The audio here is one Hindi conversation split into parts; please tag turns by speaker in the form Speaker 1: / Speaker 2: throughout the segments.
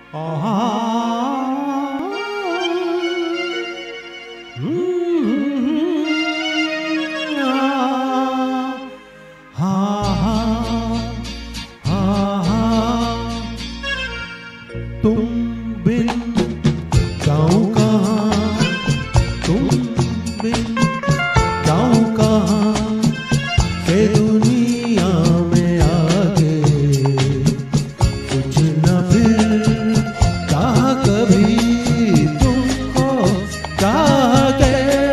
Speaker 1: तुम बिन जाऊं कहाँ, तुम बिन जाऊं कहाँ, के दुनिया में आगे कुछ न फिर चाह कभी तुमको चाह के।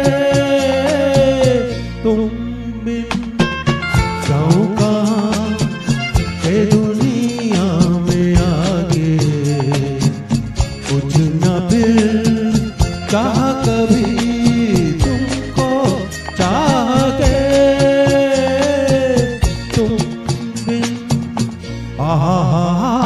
Speaker 1: तुम बिन जाऊं कहाँ, के दुनिया में आगे कुछ न फिर चाह कभी तुमको चाह के। तुम बिन